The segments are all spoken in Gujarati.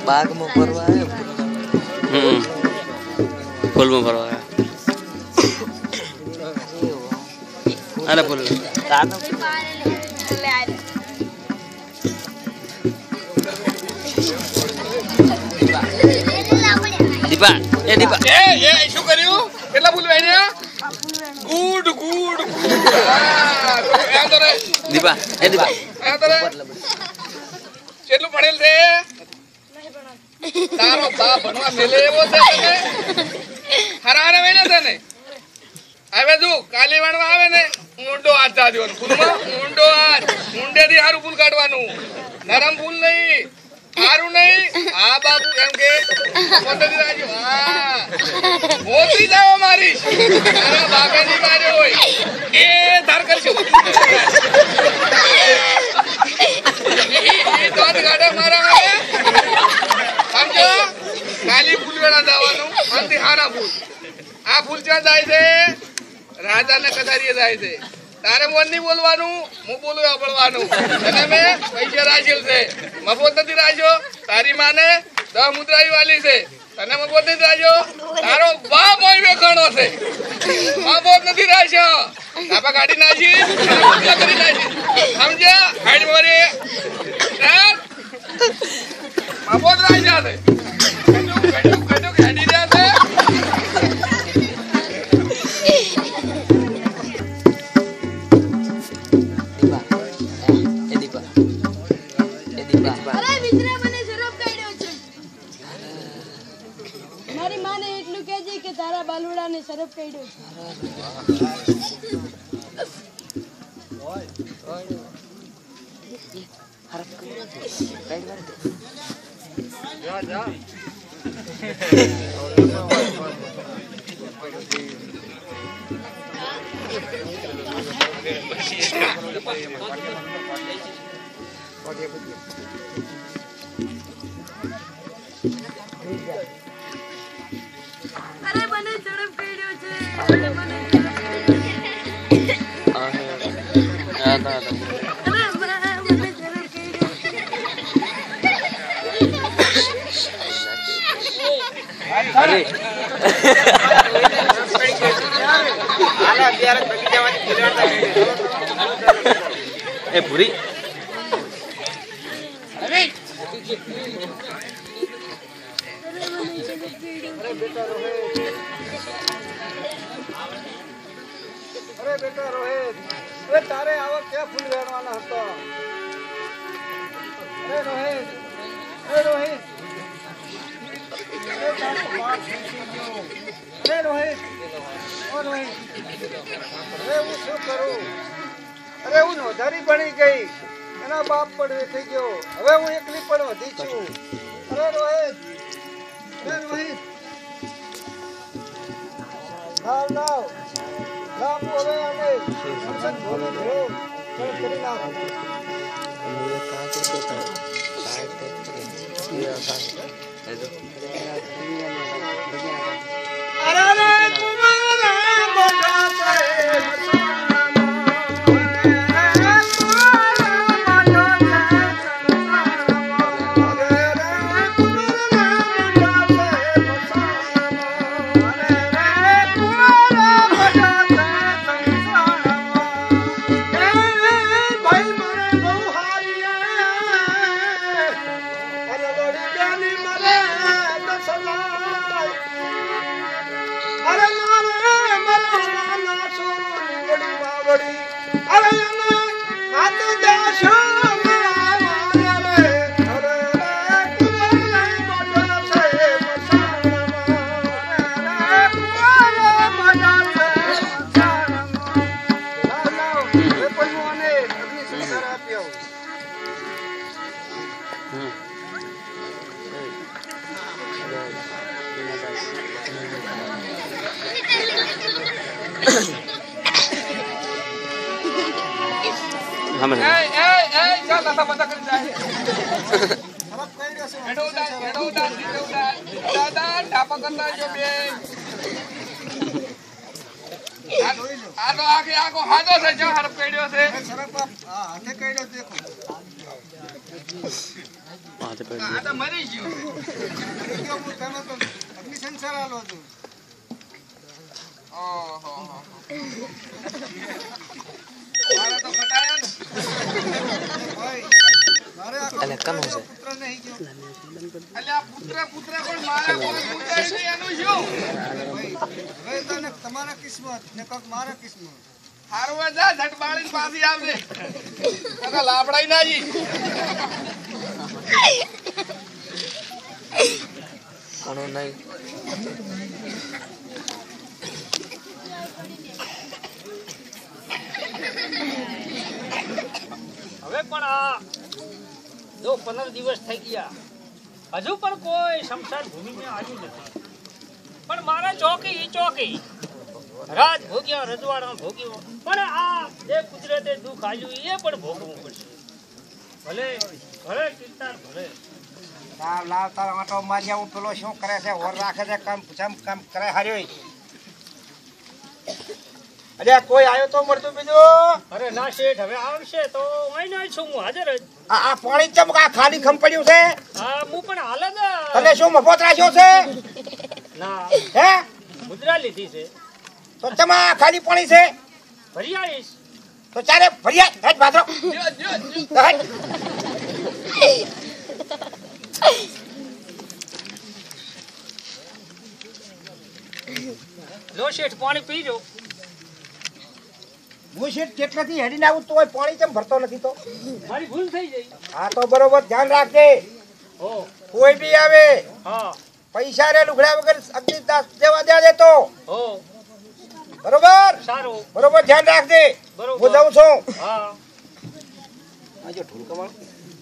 बाग में भरवा है फूल में भरवा है अरे फूल दीपा ए दीपा ए શું કર્યું કેટલા ફૂલ વાયને ગુડ ગુડ दीपा ए दीपा કેટલું ભણેલ છે તારો બાપ ભણવા મેલે એવો છે તને હરાને વેને તને હવે જો કાલી વાણવા આવે ને ઊંડો હાથ જાજો ફૂલમાં ઊંડો હાથ ઊંડેથી હારું ફૂલ કાઢવાનું નરમ ફૂલ નહીં હારું નહીં આ બાબુ એમ કે પદ્ધતિ રાજો હા મોતી જાવ મારી તારા બાપેની કાર્ય હોય એ ધાર કરશું એ તો ગાડા મારા આવે સમજો કાલી ફૂલ વેળા જવાનું અંતિ હારા ફૂલ આ ફૂલ ક્યાં જાય છે રાજાને કધારીએ જાય છે તારે મોન નહીં બોલવાનું હું બોલું સાંભળવાનું અને મેં પૈસા રાજેલ છે મફત નથી રાખ્યો તારી માને 10 મુદ્રાઈ વાલી છે તને મફત નથી રાખ્યો તારો બાપ હોય વેખાણો છે મફત નથી રાખ્યો તાપા ગાડી નાખી કરી નાખી સમજ્યા ગાડી મારે મફત રાખ્યા છે કટુક ગાડી રહ્યા છે તારા બાલુડાને સરફ કાઢ્યો અરે મને ઝડપ કાઢ્યો છે ए पूरी अरे बेटा रोहित अरे तारे आवा क्या फूल वेणवाना હતો अरे रोहित अरे रोहित अरे रोहित ओ रोहित अरे હું શું કરું અરે હું નોધારી બની ગઈ એના બાપ પડવે થઈ ગયો હવે હું એકલી પણ વધી છું અરે રોહિત લાવ લાવ લાવ હવે આને સંસદ બોલો જો ચલ કરી લાવ ये कहां से तो शायद ये आसान है जो अरे रे कुमारा बड़ा से हम चल ऐसा पता कर जाए दादा ढापा करना जो बे आ तो आगे आगो हाथों से जो हर पेड़ियों से सरप हाथे कइडो देखो છે પેલી. આ તો મરી ગયું હું તને તો અગ્નિ સંસાર આલો છું. ઓહો મારે તો ઘટાયા ને ભાઈ મારે આ એટલે કનું છે. પુત્ર નહીં ગયો. એટલે આ પુત્ર પણ મારા કોઈ પૂજાય નહીં એનું શું ભાઈ હવે તને તમારા કિસ્મત ને કોક મારા કિસ્મત. હારવા જા ઝટ બાળીને પાછી આવજે તને લાપડાઈ ના જી કણું નહીં. હવે પણ આ જો 15 દિવસ થઈ ગયા હજુ પણ કોઈ શમશાન ભૂમિમાં આવ્યું નથી. પણ મારા ચોકી રાજ ભોગ્યા રજવાડા ભોગ્યો પણ આ જે કુદરતે દુઃખ આવ્યું એ પણ ભોગવવું પડશે. ભલે ભલે કીર્તન ભલે લાવ તારા આટો મારી આવું પેલો શું કરે છે ઓર રાખે છે કામ કરે હાર્યો. અરે કોઈ આવ્યો તો મળતું બીજું. અરે ના શેઠ હવે આવશે તો અહીં ના છું હું હાજર જ. આ પાણી ચમકા ખાલી ખમ પડ્યું છે. હા હું પણ હાલ જ તને શું મફત રાખ્યો છે ના હે? મુદ્રા લીધી છે તો ચમા ખાલી પાણી છે ભરી આવીશ. તો ચારે ભરિયા હેડ ભાદરો હેડ. લો શેઠ પાણી પીજો. હું શેઠ કેટલેથી હેડીને આવું તો પાણી કેમ ભરતો નથી તો. મારી ભૂલ થઈ ગઈ. હા તો બરોબર ધ્યાન રાખજે. હો કોઈ બી આવે હા પૈસા રે લુગડા વગર અગ્નિદાસ દેવા દે દેતો. હો બરોબર સારું બરોબર ધ્યાન રાખજે. બરોબર. હું જાઉં છું. હા આજો ઢોલકા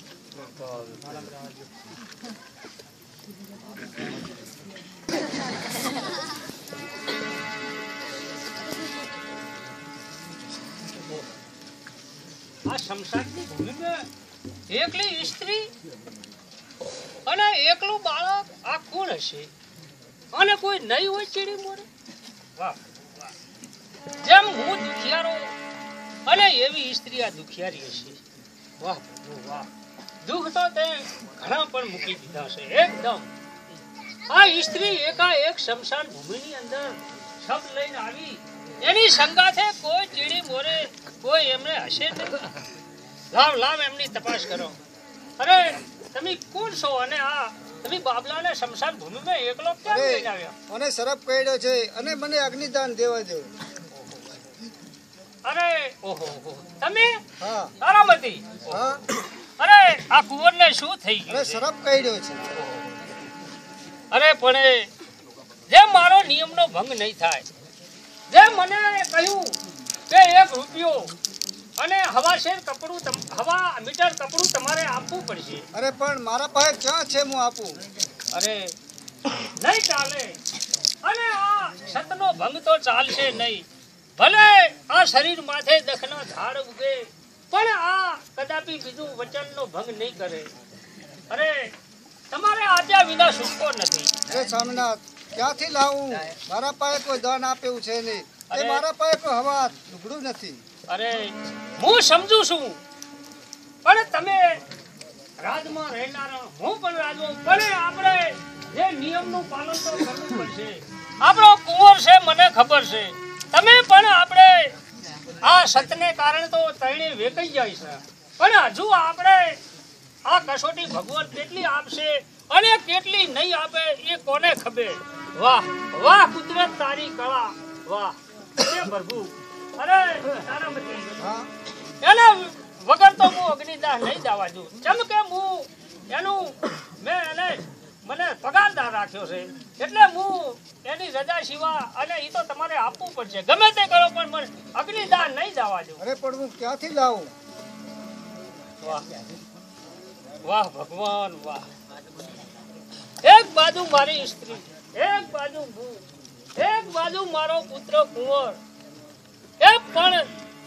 આ શમશાનની ભૂમિમાં એકલી સ્ત્રી અને એકલું બાળક આ કોણ હશે? અને કોઈ નહીં હોય ચીડી મોરે? વાહ વાહ. જેમ હું દુખિયારો અને એવી સ્ત્રી આ દુખિયારી હશે. વાહ પ્રભુ વાહ. દુઃખ તો તે ઘણા પણ મૂકી દીધા છે એકદમ. આ સ્ત્રી એકાએક શમશાન ભૂમિની અંદર શબ લઈને આવી એની સંગાથે કોઈ ચીડી મોરે કોઈ એમને હશે નહીં. લાવ એમની તપાસ કરો. અરે તમે કોણ છો અને આ તમે બાબલાને શમશાન ભૂમિમાં એકલો કેમ લઈને આવ્યા? મને શરફ કર્યો છે અને મને અગ્નિદાન દેવા દો. અરે ઓહો તમે હા તારામતી. હા અરે આ કુંવરને શું થઈ અરે ગયું છે? શરફ કર્યો છે. અરે પણ જે મારો નિયમનો ભંગ નહીં થાય, જે મને કહ્યું કે 1 રૂપિયો અને હવાશેર કપડું હવા મીટર કપડું તમારે આપવું પડશે. અરે પણ મારા પાસે ક્યાં છે હું આપું. અરે નહીં ચાલે. અને આ સતનો ભંગ તો ચાલશે નહીં. ભલે આ શરીર માથે દખના ઝાડ ઉગે પણ આ કદાપી બીજું વચનનો ભંગ નહીં કરે. અરે તમારે આજ્ઞા વિના છૂટકો નથી. અરે સ્વામિનાથ ક્યાંથી લાવું. મારા પાસે કોઈ દાન આપેવું છે નહીં. અરે. મારા પાસે કોઈ હવા લુગડું નથી. અરે હું સમજુ છું પણ તમે રાજમાં રહેનારા હું પણ રાજમાં પણ આપણે જે નિયમનું પાલન તો કરવું પડશે. આપણો કુંવર છે મને ખબર છે. તમે પણ આપણે આ સતને કારણે તો તરણી વેકાઈ જાય છે પણ હજુ આપણે આ કસોટી ભગવાન કેટલી આપશે અને કેટલી નહીં આપે એ કોને ખબર. વાહ વાહ કુદરત તારી કળા. વાહ હે પ્રભુ. અરે તારામતી હા એના વગર તો હું અગ્નિદાહ નહીં જવા દઉં. જેમ કે હું એનું મેં એને મને પગારદાર રાખ્યો છે એટલે હું એની રજા સિવા અને એ તો તમારે આપવું પડશે. ગમે તે કરો પણ મને અગ્નિદાહ નહીં જવા દઉં. અરે પણ હું ક્યાંથી લાવું. વાહ વાહ ભગવાન વાહ. એક બાજુ મારી સ્ત્રી, એક બાજુ હું, એક બાજુ મારો પુત્ર કુંવર એ પણ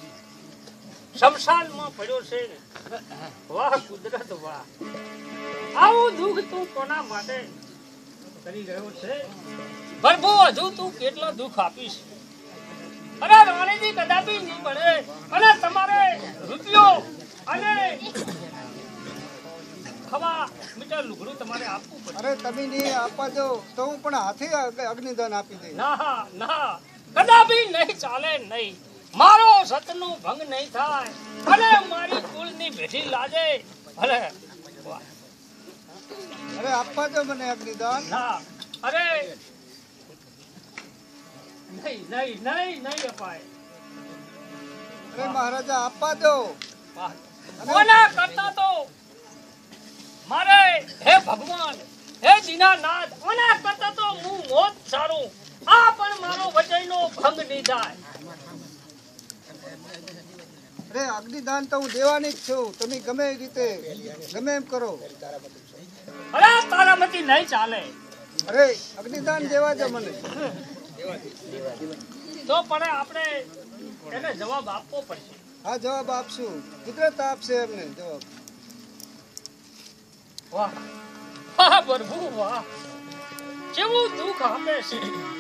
શમશાનમાં પડ્યો છે. વાહ કુદરત વાહ. આવું દુઃખ તું કોના માટે કરી રહ્યો છે પ્રભુ? હજુ તું કેટલો દુઃખ આપીશ. અરે રાણીજી કદાપી નહીં મળે અને તમારે રૂપિયો અને ખવા મીટર લુગડું તમારે આપવું પડે. અરે તમે નહીં આપવા દો તો હું પણ હાથે અગ્નિદાન આપી દઈશ. ના ના કદાપી નહીં ચાલે નહીં. મારો સતનો ભંગ નહીં થાય અને મારી કુળની ભેટી લાજે ભલે. વાહ. અરે આપવા દો મને અગ્નિદાન. ના અરે નહીં નહીં નહીં નહીં અપાય. અરે મહારાજા આપવા દો. વાહ. કોના કરતા તો મારે હે ભગવાન હે દીનાનાથ કોના કરતા તો હું મોત સારું. આ પણ મારો વચનનો ભંગ નહીં થાય. અરે અગ્નિદાન તો હું દેવાની જ છું. તમે ગમે એ રીતે ગમે એમ કરો. અરે તારામાંથી નહીં ચાલે. અરે અગ્નિદાન દેવા દો મને. તો પણ આપણે એને જવાબ આપવો પડશે. હા જવાબ આપશું. કુદરત આપશે એમને જવાબ. વાહ વાહ પ્રભુ વાહ કેવું દુઃખ આપે છે.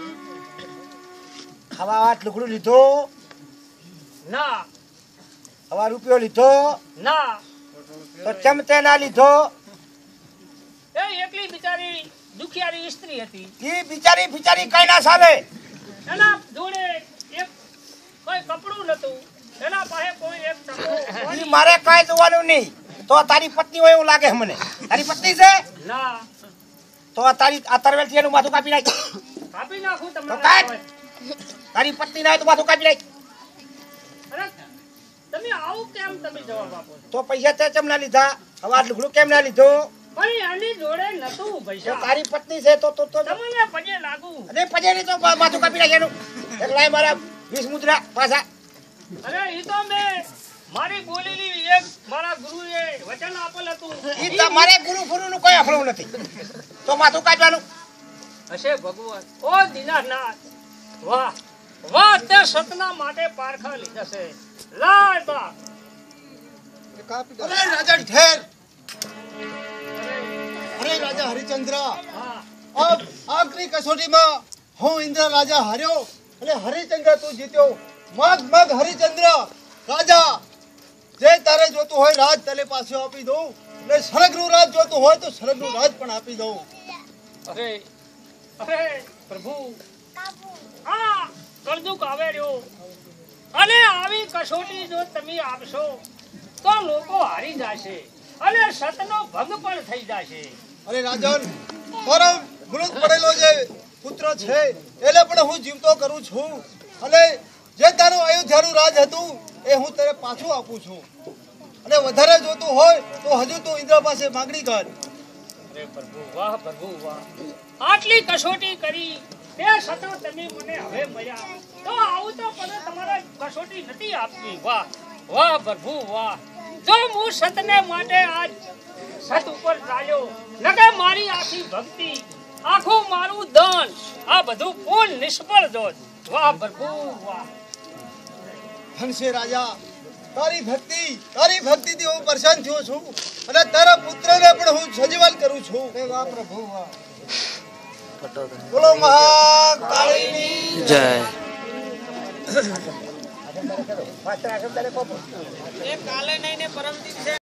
હવા વાત લુગડું લીધું, ના હવા રૂપિયો લીધો ના તો ચમતે ના લીધો. એ એકલી બિચારી દુખિયારી સ્ત્રી હતી. ઈ બિચારી કઈ ના ચાલે. એના જોડે એક કોઈ કપડું નતું. એના પાસે કોઈ એક ઈ મારે કઈ જોવાનું નહીં. તો તારી પત્ની હોય એવું લાગે મને. તારી પત્ની છે ના તો તારી આ તરવેલ થી એનું માથું કાપી નાખ. કાપી નાખું તો તમારે. કાઢ. તારી પત્ની ના હોય તો માથું કાપી નાખ. અરે તમે આવું કેમ તમે જવાબ આપો છો? તો પૈસા તે કેમ ના લીધા? હવા લુગડું કેમ ના લીધો? પણ એની જોડે નતું તો પૈસા. તારી પત્ની છે તો તમને પગે લાગુ. અને પછી નહીં તો માથું કાપી નાખ એનું. એક લાય મારા 20 મુદ્રા પાછા. અરે ઈ તો મેં મારી બોલેલી એક મારા ગુરુએ વચન આપેલ હતું. ઈ તમારે ગુરુ ફુરુનું કોઈ અફળું નથી. તો માથું કાપવાનું. હશે ભગવાન ઓ દીનાનાથ. વાહ વાહ તે સતના માટે પારખા લીધા છે. લાય બા. એ કાપી દો. અરે રાજા ઠેર. અરે રાજા હરિચંદ્ર, હા આખરી કસોટીમાં હું ઇન્દ્ર રાજા હાર્યો અને હરિચંદ્ર તું જીત્યો. મગ હરિચંદ્ર રાજા, જે તારે જોતું હોય રાજ તને પાછો આપી દઉં. અને સ્વર્ગનું રાજ જોતું હોય તો સ્વર્ગનું રાજ પણ આપી દઉં. અરે અરે પ્રભુ આ કળજુગ આવે રહ્યો અને આવી કસોટી જો તમે આપશો તો લોકો હારી જશે અને સતનો ભંગ પણ થઈ જશે. અરે રાજન, પરમ મૃત પડેલો જે પુત્ર છે એને પણ હું જીવતો કરું છું. અને જે તારું અયોધ્યાનું રાજ હતું એ હું તને પાછું આપું છું. અને વધારે જોતું હોય તો હજુ તું ઇન્દ્ર પાસે માંગણી કર. અરે પ્રભુ વાહ પ્રભુ વાહ. આટલી કસોટી કરી તે છતાં તમે મને હવે મળ્યા તો આવું તો પણ તમારે કસોટી નથી આપવી. વાહ વાહ પ્રભુ વાહ. જો હું સતને માટે આજ સત ઉપર ચાલ્યો નકે મારી આખી ભક્તિ આખું મારું દાન આ બધું પૂર્ણ નિષ્ફળ જોત. વાહ પ્રભુ વાહ. હંસે રાજા, તારી ભક્તિથી હું પરેશાન થયો છું અને તારા પુત્રને પણ હું સજીવન કરું છું. વાહ પ્રભુ વાહ. બોલો મહાકાળીની જય. પાછળ આગળ તારે કોપ. કાલે નહીં ને પરમ દિવસે